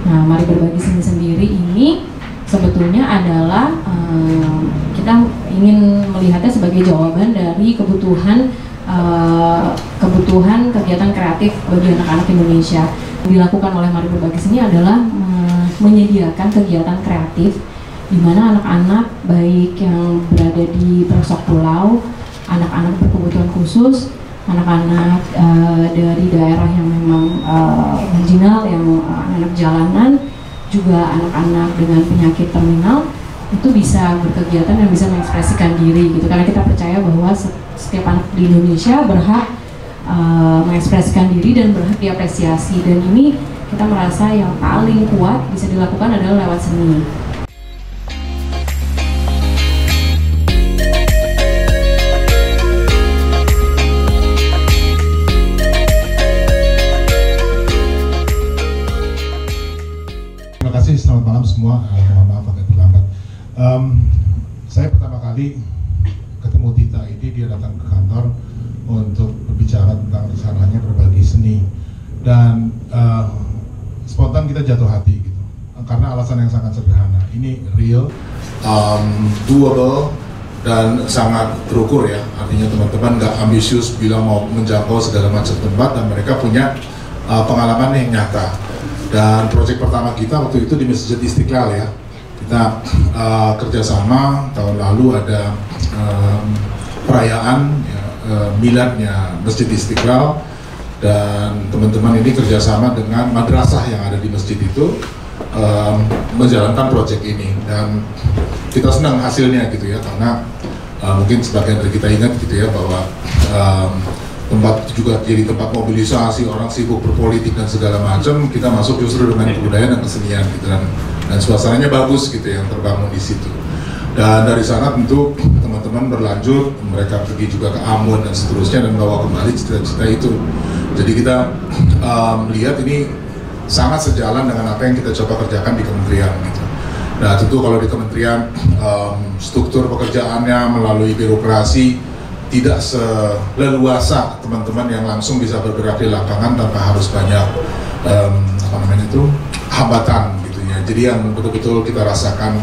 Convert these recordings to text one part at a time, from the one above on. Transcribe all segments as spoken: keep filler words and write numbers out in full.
Nah, Mari Berbagi Seni sendiri ini sebetulnya adalah um, kita ingin melihatnya sebagai jawaban dari kebutuhan uh, kebutuhan kegiatan kreatif bagi anak-anak Indonesia. Yang dilakukan oleh Mari Berbagi Seni adalah uh, menyediakan kegiatan kreatif di mana anak-anak baik yang berada di pelosok pulau, anak-anak berkebutuhan khusus, anak-anak uh, dari daerah yang memang uh, marginal, yang uh, anak jalanan, juga anak-anak dengan penyakit terminal itu bisa berkegiatan dan bisa mengekspresikan diri gitu, karena kita percaya bahwa setiap anak di Indonesia berhak uh, mengekspresikan diri dan berhak diapresiasi, dan ini kita merasa yang paling kuat bisa dilakukan adalah lewat seni. Terima kasih, selamat malam semua. Mohon maaf agak terlambat. Um, saya pertama kali ketemu Tita ini, dia datang ke kantor untuk berbicara tentang rencananya berbagi seni, dan uh, spontan kita jatuh hati gitu, karena alasan yang sangat sederhana. Ini real, um, doable, dan sangat terukur ya. Artinya teman-teman nggak ambisius bilang mau menjangkau segala macam tempat, dan mereka punya uh, pengalaman yang nyata. Dan proyek pertama kita waktu itu di Masjid Istiqlal ya, kita uh, kerjasama tahun lalu ada um, perayaan ya, uh, miladnya Masjid Istiqlal, dan teman-teman ini kerjasama dengan madrasah yang ada di masjid itu um, menjalankan proyek ini, dan kita senang hasilnya gitu ya, karena uh, mungkin sebagian dari kita ingat gitu ya bahwa um, tempat juga jadi tempat mobilisasi, orang sibuk berpolitik dan segala macam, kita masuk justru dengan kebudayaan dan kesenian gitu, dan, dan suasananya bagus gitu yang terbangun di situ. Dan dari sana tentu teman-teman berlanjut, mereka pergi juga ke Ambon dan seterusnya, dan bawa kembali cita-cita itu. Jadi kita um, lihat ini sangat sejalan dengan apa yang kita coba kerjakan di kementerian gitu. Nah tentu kalau di kementerian um, struktur pekerjaannya melalui birokrasi tidak seleluasa teman-teman yang langsung bisa bergerak di lapangan tanpa harus banyak um, apa namanya itu hambatan gitu ya. Jadi yang betul-betul kita rasakan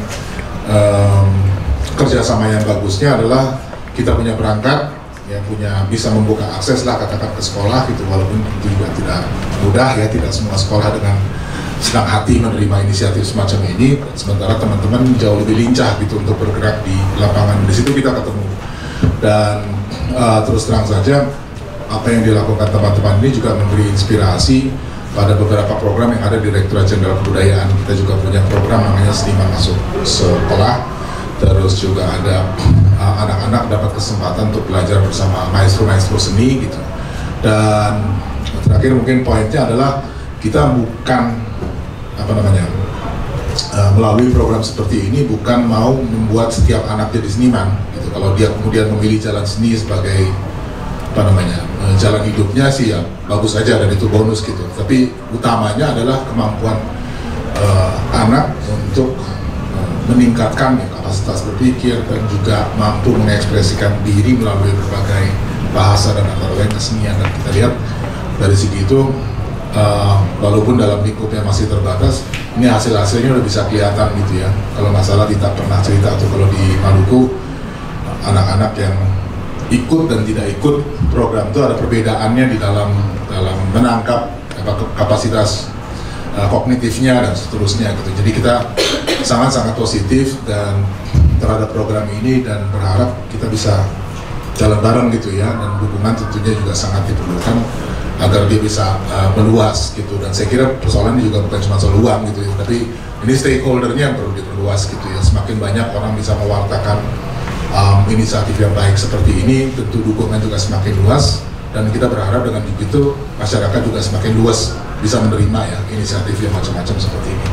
um, kerjasama yang bagusnya adalah kita punya perangkat yang punya bisa membuka akses lah katakan ke sekolah gitu, walaupun itu juga tidak mudah ya, tidak semua sekolah dengan senang hati menerima inisiatif semacam ini, sementara teman-teman jauh lebih lincah gitu untuk bergerak di lapangan. Di situ kita ketemu. Dan uh, terus terang saja apa yang dilakukan teman-teman ini juga memberi inspirasi pada beberapa program yang ada di Direktorat Jenderal Kebudayaan. Kita juga punya program namanya Seniman Masuk Sekolah, terus juga ada anak-anak uh, dapat kesempatan untuk belajar bersama maestro-maestro seni gitu. Dan terakhir mungkin poinnya adalah kita bukan apa namanya uh, melalui program seperti ini bukan mau membuat setiap anak jadi seniman gitu. Kalau dia kemudian memilih jalan seni sebagai apa namanya uh, jalan hidupnya sih ya bagus aja, dan itu bonus gitu. Tapi utamanya adalah kemampuan uh, anak untuk uh, meningkatkan ya, kapasitas berpikir, dan juga mampu mengekspresikan diri melalui berbagai bahasa dan antara lain kesenian. Dan kita lihat dari segi itu Uh, walaupun dalam lingkupnya masih terbatas, ini hasil-hasilnya udah bisa kelihatan gitu ya. Kalau nggak salah Tita pernah cerita tuh kalau di Maluku anak-anak yang ikut dan tidak ikut program itu ada perbedaannya di dalam dalam menangkap apa, kapasitas uh, kognitifnya dan seterusnya gitu. Jadi kita sangat-sangat positif dan terhadap program ini, dan berharap kita bisa jalan bareng gitu ya, dan dukungan tentunya juga sangat diperlukan agar dia bisa uh, meluas gitu. Dan saya kira persoalan ini juga bukan cuma soal uang gitu ya, tapi ini stakeholdernya yang perlu diperluas gitu ya. Semakin banyak orang bisa mewartakan um, inisiatif yang baik seperti ini, tentu dukungan juga semakin luas, dan kita berharap dengan begitu masyarakat juga semakin luas bisa menerima ya inisiatif yang macam-macam seperti ini.